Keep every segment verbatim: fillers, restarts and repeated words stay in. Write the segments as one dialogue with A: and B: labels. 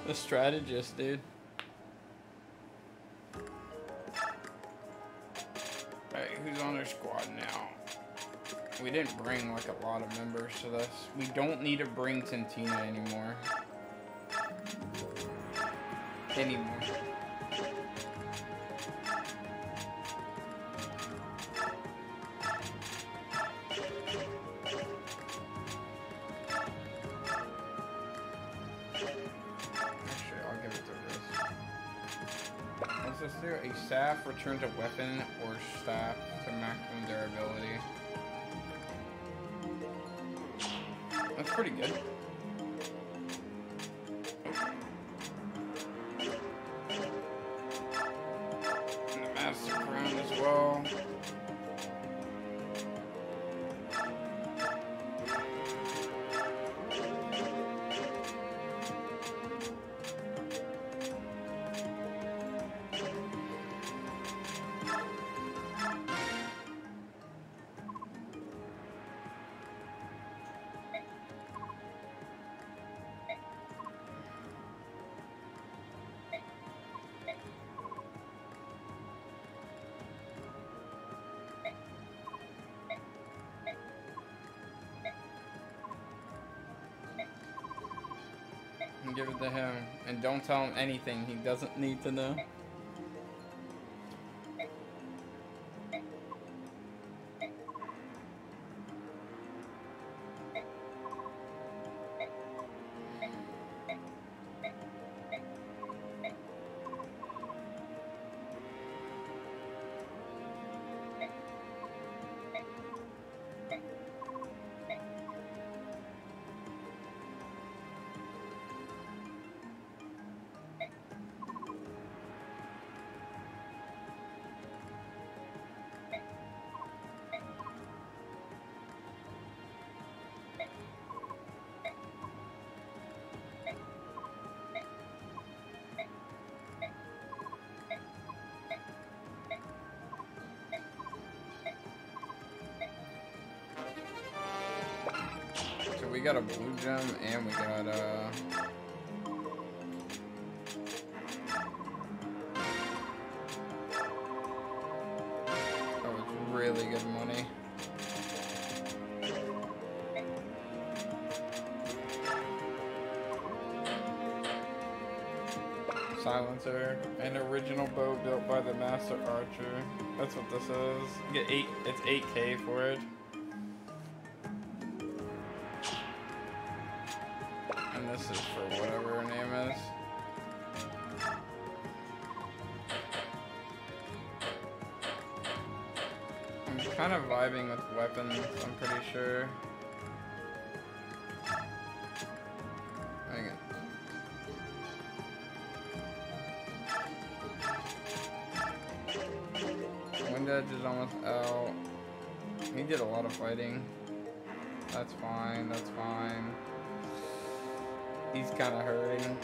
A: The strategist, dude. Alright, who's on our squad now? We didn't bring like a lot of members to this. We don't need to bring Tintina anymore. Anymore. A staff returns a weapon or staff to maximum durability. That's pretty good. And the master crown as well. Give it to him, and don't tell him anything he doesn't need to know. So we got a blue gem and we got uh that was really good money. Silencer, an original bow built by the master archer. That's what this is. You get eight. It's eight K for it. And this is for whatever her name is. I'm kind of vibing with weapons, I'm pretty sure. Hang on. Wind Edge is almost out. He did a lot of fighting. That's fine, that's fine. He's kind of hurting.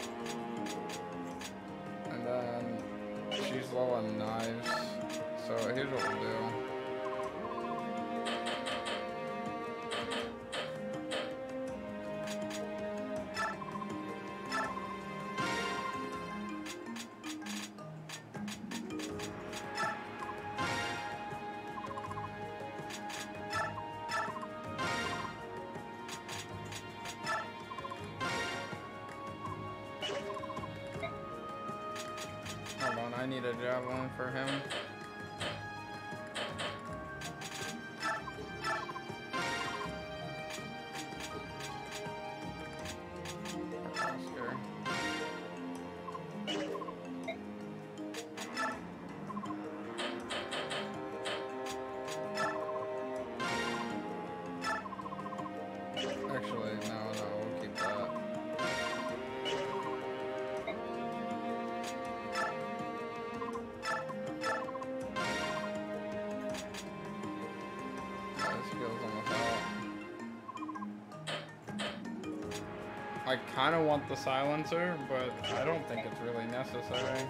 A: And then she's low on knives. So here's what we'll do. Hold on, I need a javelin for him. Oscar. Actually, no, no, we'll keep that. I kind of want the silencer, but I don't think it's really necessary.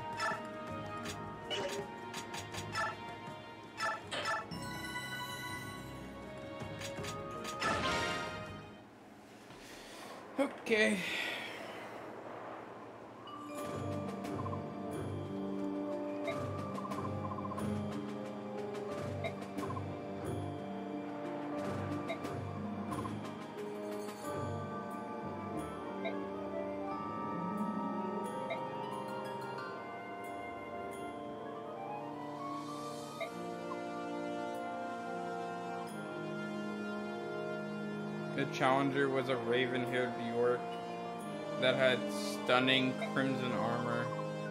A: Okay. The challenger was a raven-haired Bjork that had stunning crimson armor.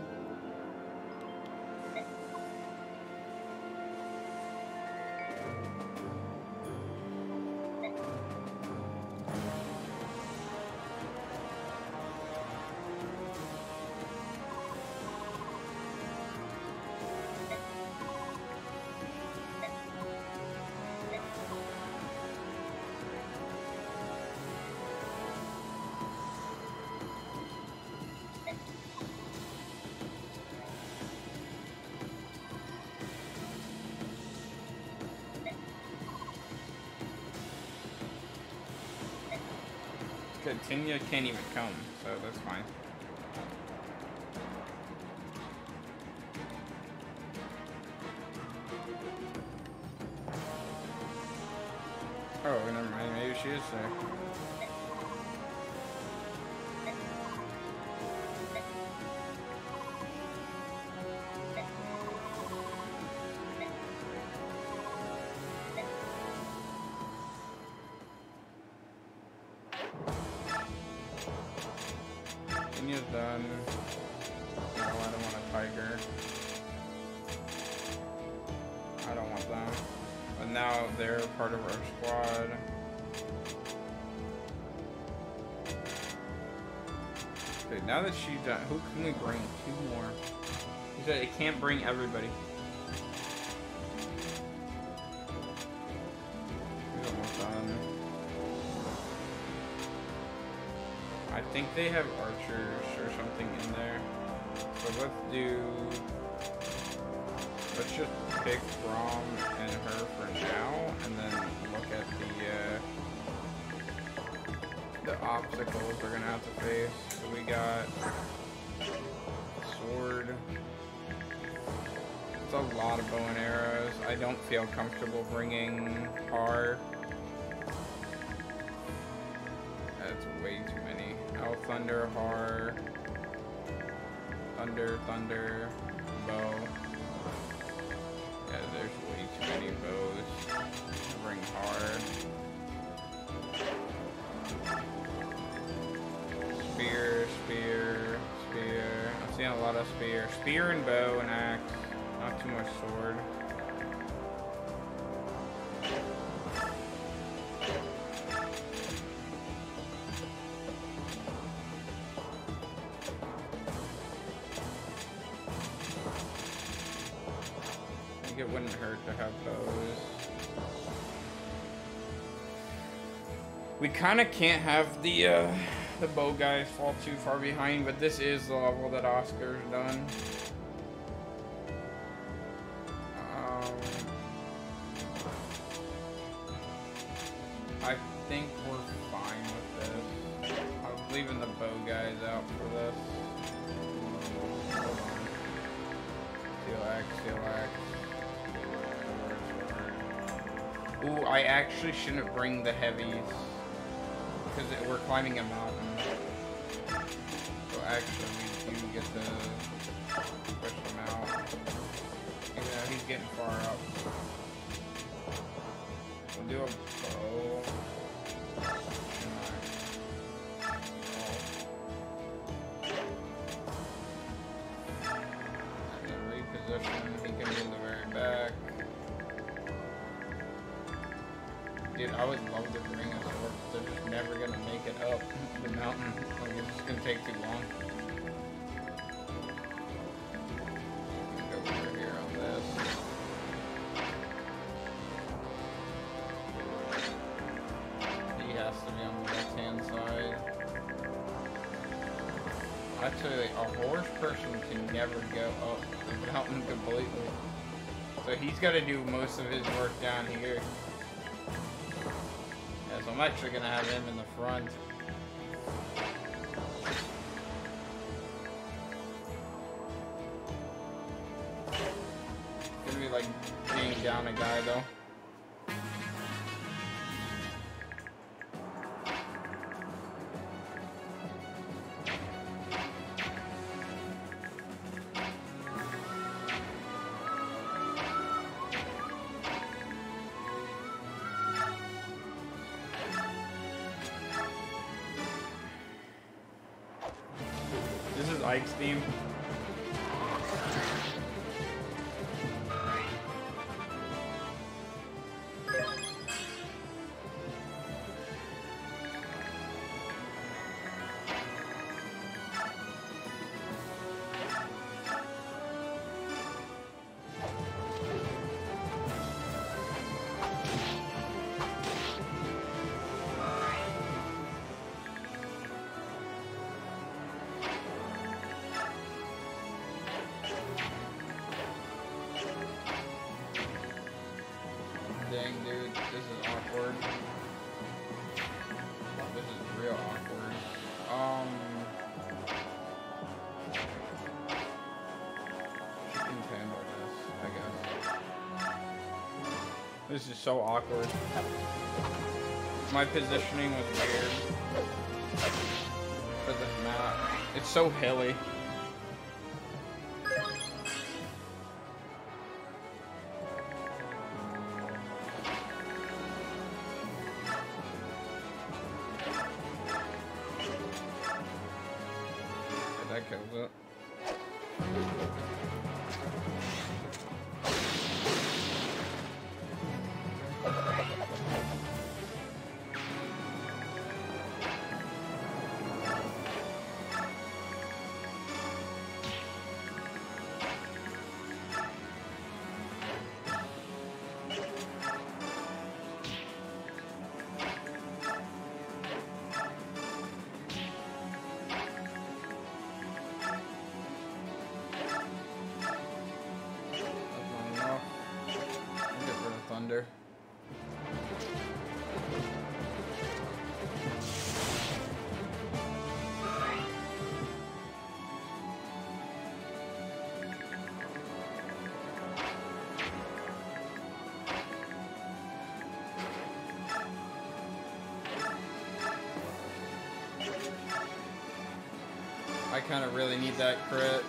A: Tinya can't even come, so that's fine. Oh, never mind. Maybe she is there. Tinya's done. No, I don't want a tiger. I don't want them. But now they're part of our squad. Okay, now that she's done, who can we bring? Two more. He said it can't bring everybody. He's almost done. I think they have archers or something in there. So let's do... Let's just pick Rom and her for now, and then look at the, uh, the obstacles we're gonna have to face. So we got sword. It's a lot of bow and arrows. I don't feel comfortable bringing Har. That's way too many. Oh, Thunder, Har, Thunder, Thunder, Bow. Yeah, there's way too many bows. Bring Har. Spear, spear, spear. I'm seeing a lot of spear. Spear and bow and axe. Not too much sword. It wouldn't hurt to have bows. We kind of can't have the uh, the bow guys fall too far behind, but this is the level that Oscar's done. Um, I think we're fine with this. I was leaving the bow guys out for this. Hold on. Steel axe, steel axe. Ooh, I actually shouldn't bring the heavies because we're climbing a mountain. So actually, we do get to push him out. Even though he's getting far up. We'll do a bow. And then reposition. He can be in the very back. Dude, I would love to bring a sword, but they're just never gonna make it up the mountain. Like, it's just gonna take too long. Go over here on this. He has to be on the left-hand side. Actually, a horse person can never go up the mountain completely. So he's gotta do most of his work down here. So I'm actually gonna have him in the front. It's gonna be like being down a guy though. Ike's team. Dang, dude, this is awkward. This is real awkward. Um, you can handle this, I guess. This is so awkward. My positioning was weird for this map. It's so hilly. That kills it. Thunder. I kind of really need that crit.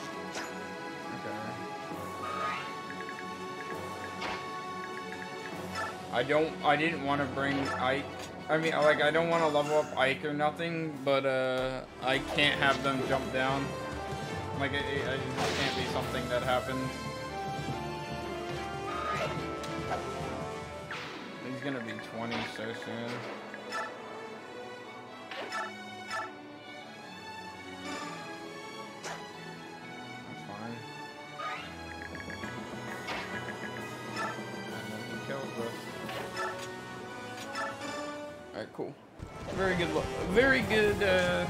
A: I don't, I didn't want to bring Ike. I mean, like, I don't want to level up Ike or nothing, but, uh, I can't have them jump down. Like, it, it, it can't be something that happens. He's gonna be twenty so soon. That's fine. And then he kills us. Alright, cool. Very good look. Very good, uh...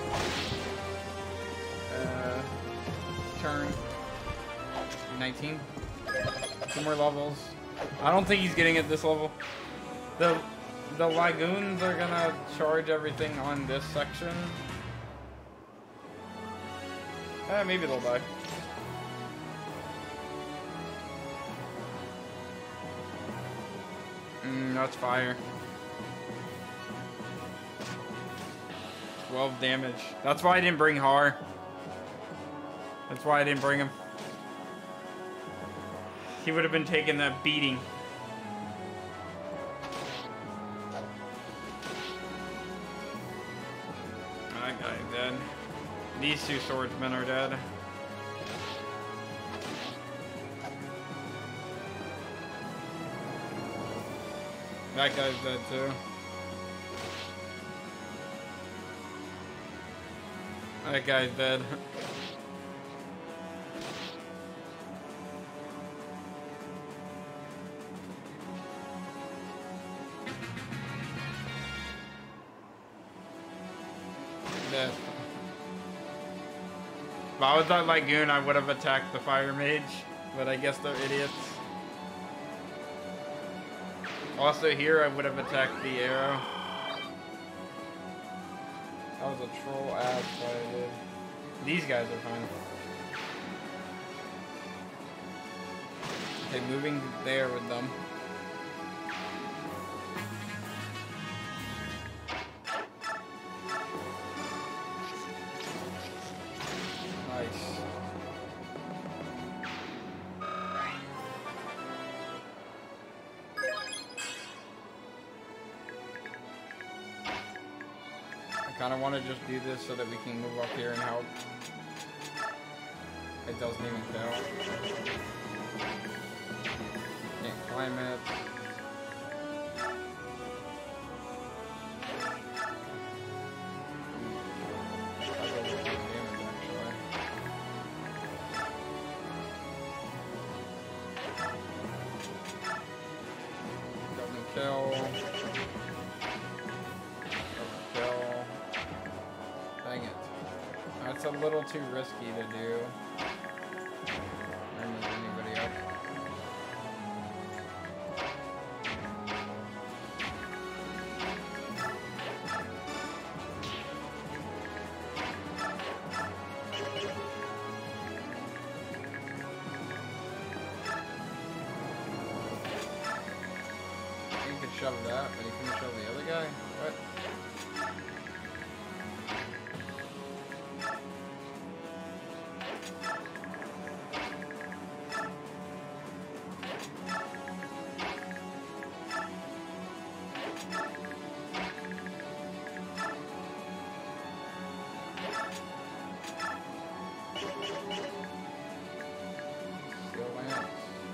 A: Uh... turn. nineteen. Two more levels. I don't think he's getting at this level. The... The Lagoons are gonna charge everything on this section. Eh, maybe they'll die. Mm, that's fire. twelve damage. That's why I didn't bring Har. That's why I didn't bring him. He would have been taking that beating. That guy's dead. These two swordsmen are dead. That guy's dead too. That guy's dead. Dead. If I was that Lagoon, I would have attacked the Fire Mage, but I guess they're idiots. Also here, I would have attacked the arrow. That was a troll ass fight I did. These guys are fine. Okay, moving there with them. Nice. I kind of want to just do this so that we can move up here and help. It doesn't even count. Can't climb it. Kill. Kill. Dang it. That's a little too risky to do. I don't need anybody up. Shove that, but you couldn't shove the other guy? What? Still lands.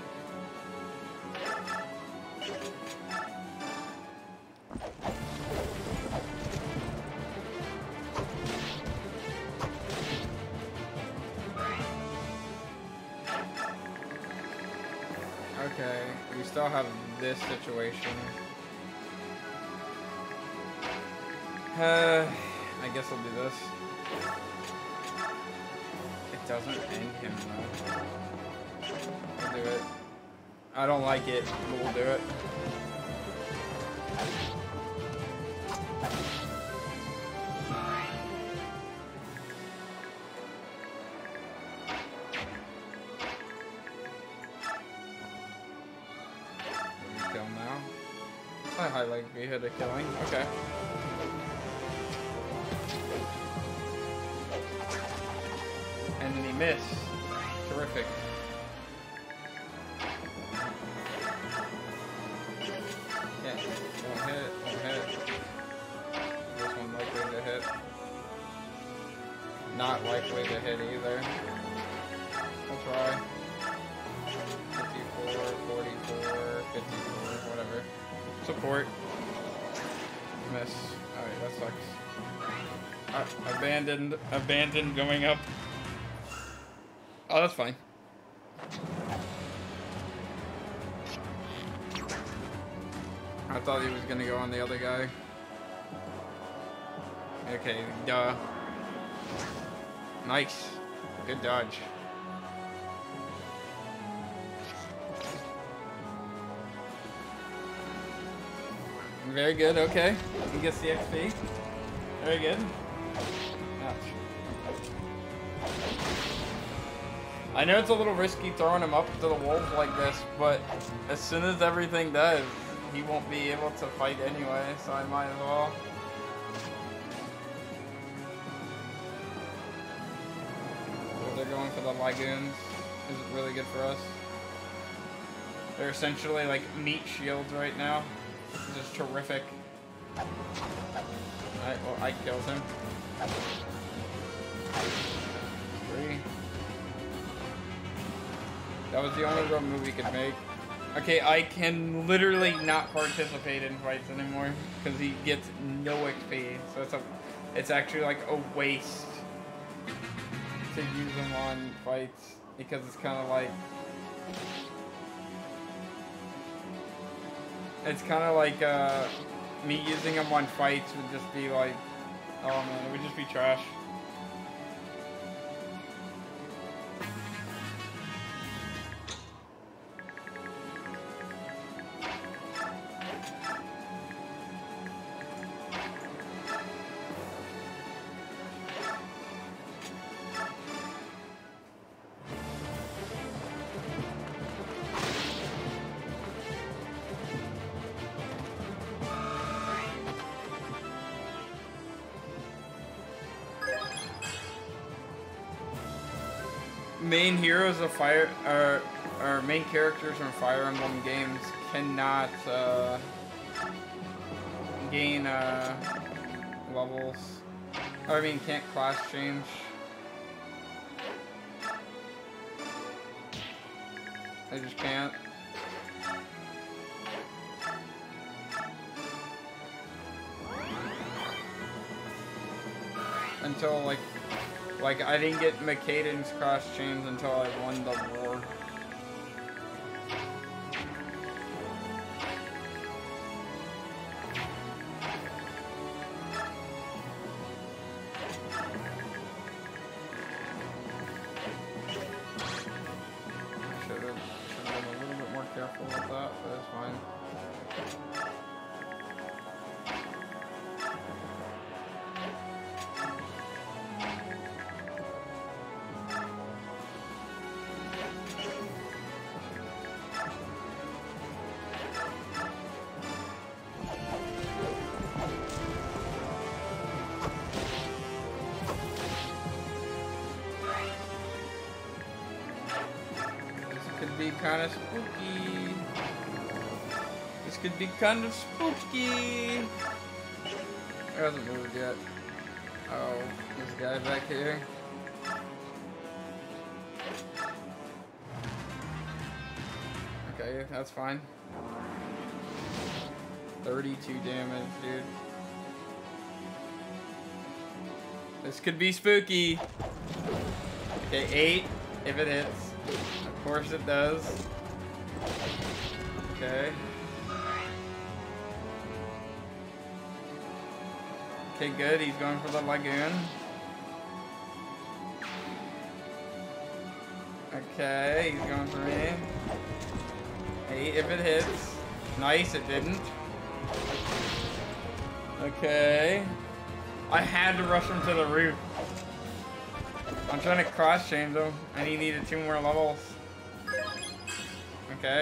A: Okay, we still have this situation. Uh, I guess I'll do this. It doesn't end him though. I'll do it. I don't like it, but we'll do it. Kill now. I highlight be hit a killing. Okay. And then he missed. Terrific. Yeah. Won't hit. Won't hit. This one likely to hit. Not likely to hit either. We'll try. fifty-four, forty-four, fifty-four, whatever. Support. Miss. Alright, that sucks. Uh, abandoned. Abandoned going up. Oh, that's fine. I thought he was gonna go on the other guy. Okay, duh. Nice. Good dodge. Very good, okay. He gets the X P. Very good. Ouch. I know it's a little risky throwing him up to the wolf like this, but as soon as everything does, he won't be able to fight anyway, so I might as well. So they're going for the lagoons. Is it really good for us? They're essentially like meat shields right now. Just terrific. Alright, well, I killed him. Three. That was the only real move he could make. Okay, I can literally not participate in fights anymore because he gets no X P. So it's a, it's actually like a waste to use him on fights because it's kind of like, it's kind of like uh, me using him on fights would just be like, oh man, it would just be trash. Main heroes of Fire, or, or main characters from Fire Emblem games cannot uh, gain uh, levels. I mean, can't class change. I just can't. Until, like, like I didn't get Makaden's cross chains until I won the war. Should have, should have been a little bit more careful with that, but it's fine. Be kind of spooky. This could be kind of spooky. It hasn't moved yet. Oh, this guy back here. Okay, that's fine. thirty-two damage, dude. This could be spooky. Okay, eight if it hits. Of course it does. Okay. Okay, good. He's going for the Lagoon. Okay, he's going for me. Eight if it hits. Nice, it didn't. Okay. I had to rush him to the roof. I'm trying to cross change him, and he needed two more levels. Okay.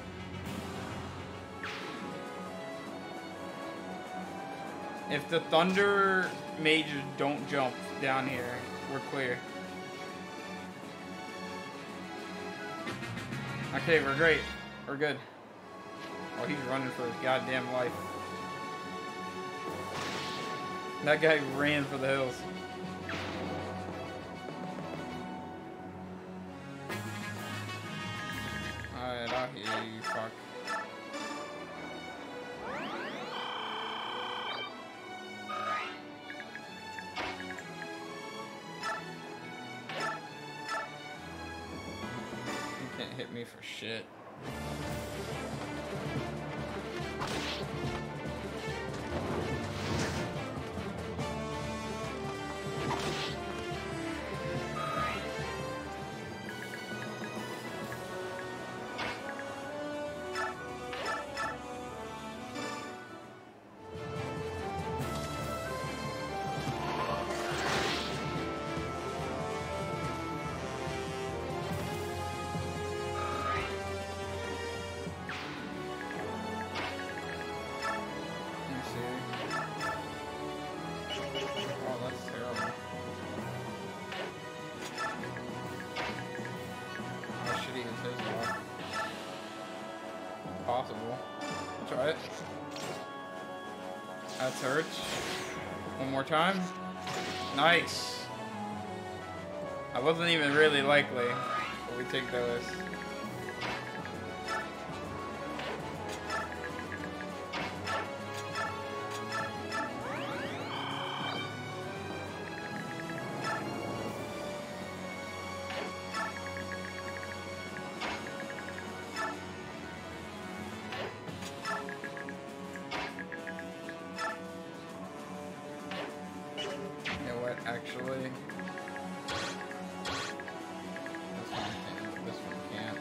A: If the Thunder Mages don't jump down here, we're clear. Okay, we're great. We're good. Oh, he's running for his goddamn life. That guy ran for the hills. Alright, I'll hear you, fuck. You can't hit me for shit. Possible. Try it. That's hurts. One more time. Nice. I wasn't even really likely, but we take those. Actually, this one can't. This one can't.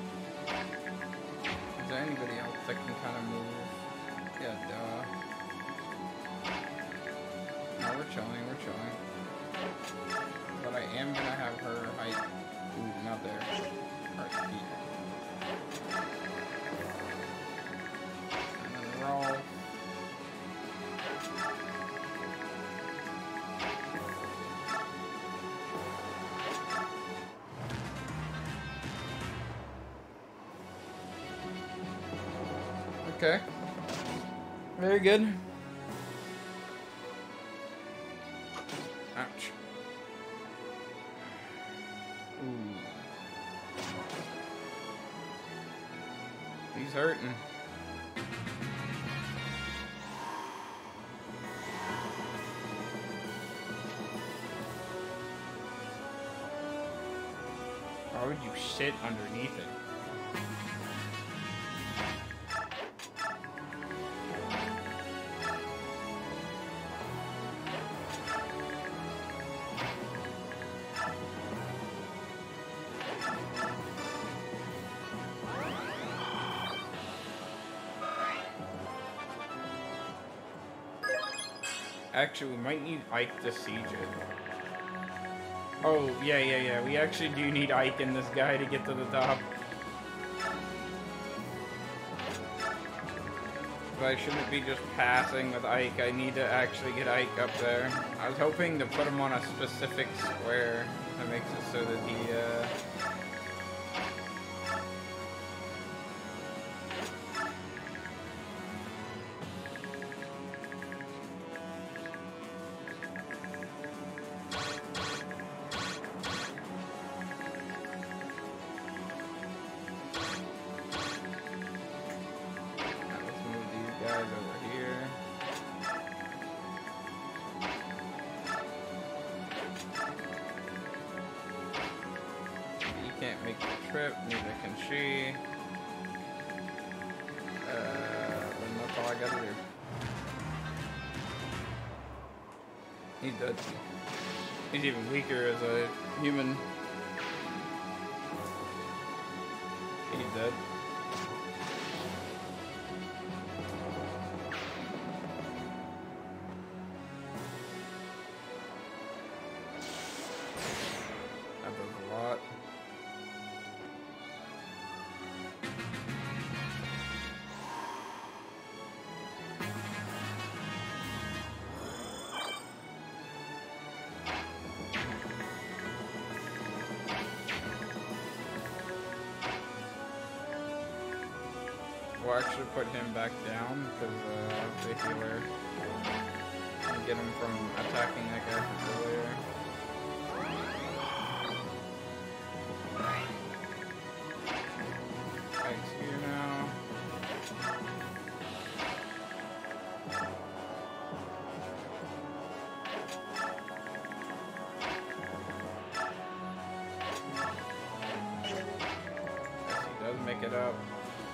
A: Is there anybody else that can kind of move? Yeah, duh. No, we're chilling. We're chilling. But I am gonna have her height. Ooh, not there. Right here. And then roll. Okay. Very good. hurting. Why would you sit underneath it? Actually, we might need Ike to siege it. Oh, yeah, yeah, yeah. We actually do need Ike in this guy to get to the top. But I shouldn't be just passing with Ike. I need to actually get Ike up there. I was hoping to put him on a specific square. That makes it so that he, uh... He's dead. He's even weaker as a human. He's dead. That does a lot. We'll actually put him back down because uh, the healer can get him from attacking that guy from earlier. Ike's here now. Yes, he does make it up.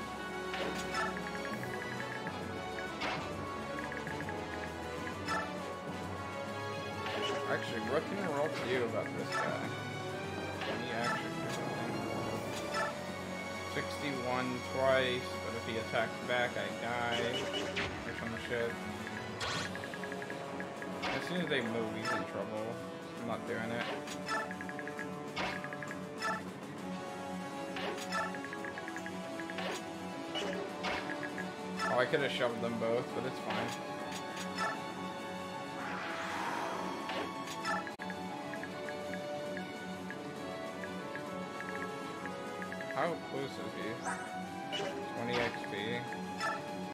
A: Actually, what can we roll to you about this guy? Can he actually do something? sixty-one twice, but if he attacks back, I die. Or some shit. As soon as they move, he's in trouble. I'm not doing it. Oh, I could have shoved them both, but it's fine. How close is he? twenty X P.